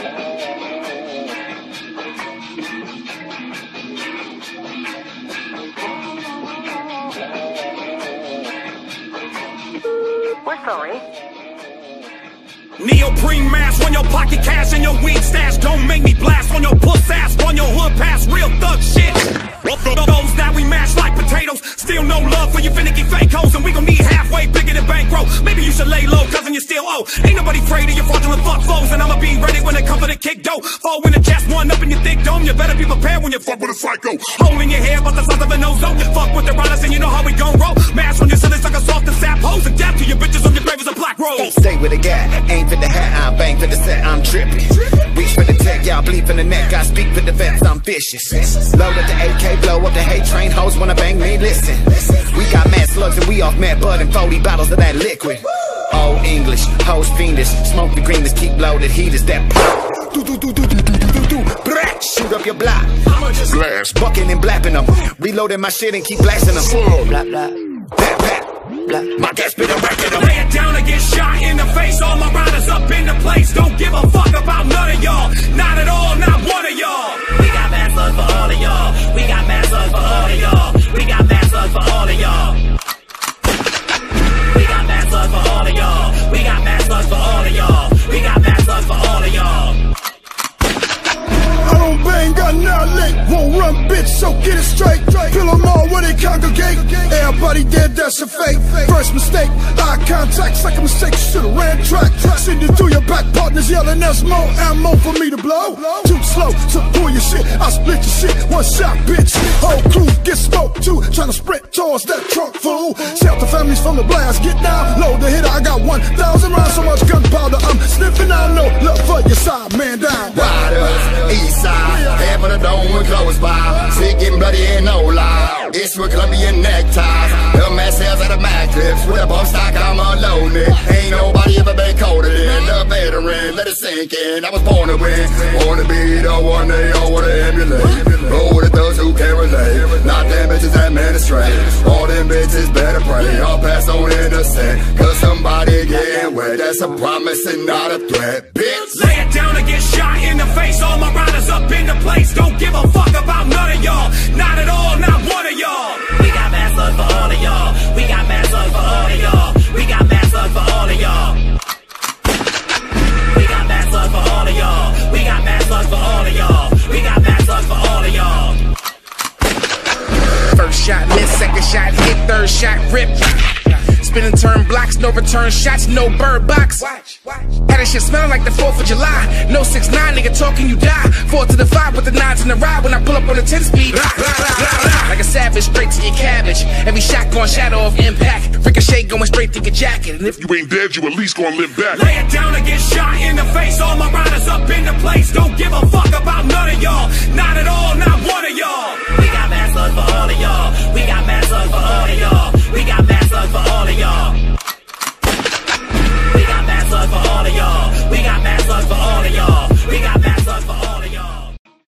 We're sorry. Neoprene mask on your pocket cash and your weed stash. Don't make me blast on your puss ass, on your hood pass, real thug shit. Those that we mash like potatoes. Still no love for you finicky fake hoes, and we gon' need halfway bigger than bankroll. Maybe you should lay low, cousin, you still owe. Ain't nobody afraid of your fraudulent fuck foes, and I'ma be ready when it comes to the kick dough. Fall in the chest, one up in your thick dome. You better be prepared when you fuck with a psycho. Hole in your hair, but the size of an ozone. Fuck with the runners, and you know how we gon' roll. Mash on your sillies like a soft and sap hose, and dap to your bitches on your grave as a black rose. Stay with the guy, aim for the hat, I bang for the set, I'm tripping. Reach for the tech, y'all bleed for the neck, I speak for the vets, I'm vicious. Load up the AK, blow up the hate train, hoes wanna bang me, listen. We got mad slugs and we off mad bud and 40 bottles of that liquid. Old English, hoes fiendish, smoke the greenest, keep loaded heaters, that pop. Shoot up your block, I'ma just blast, bucking and blapping them. Reloading my shit and keep blasting them. Blah, blah, blah, blah, blah. My gas been a record. Lay it down and get shot in the face. All my riders up in the place. Don't give a fuck about none of y'all. Not at all, not one of y'all. We got mad slugs for all of y'all. We got mad slugs for all of y'all. We got mad slugs for all of y'all. We got mad slugs for all of y'all. We got mad slugs for all of y'all. We got mad slugs for all of y'all. I don't bang, got annihilate. Won't run, bitch, so get it straight. Kill them all where they congregate. Everybody dead, that's a fake. First mistake, eye contact. Second mistake, should've ran track. Send it through your back, partners yelling, there's more ammo for me to blow. Too slow, so pull your shit. I split your shit, one shot, bitch. Whole crew get smoked too. Tryna sprint towards that trunk, fool. Shelter families from the blast, get down. Load the hitter, I got 1,000 rounds. So much gunpowder, I'm sniffing out. No love for your side, man down. Riders, east side, head for the dome with close by. Sick and bloody and no lie. It's with Colombian neckties. Them ass cells at the Mac clips. With a bump stock, I'm unloaded. Ain't nobody ever been colder than the veteran. Let it sink in. I was born to win. Born to be the one they all wanna emulate. Roll with those who can relate. Not them bitches that ministrate. All them bitches better pray. I'll pass on innocent. Cause somebody getting wet. That's a promise and not a threat, bitch. Lay it down and get shot in the face. All my riders up in the place. Don't give a fuck about none of y'all. Not at all, not one of y'all. We got mad slugs for all of y'all. We got mad slugs for all of y'all. We got mad slugs for all of y'all. We got mad slugs for all of y'all. We got mad slugs for all of y'all. We got mad slugs for all of y'all. First shot miss, second shot hit, third shot rip. Spin and turn blocks, no return shots, no bird box. Had that shit smelling like the 4th of July. No 6'9", nigga talking, you die. 4 to the 5 with the 9s in the ride. When I pull up on the 10 speed, like a savage, straight to your cabbage. Every shot going shadow of impact. Ricochet going straight to your jacket. And if you ain't dead, you at least gonna live back. Lay it down and get shot in the face. All my riders up in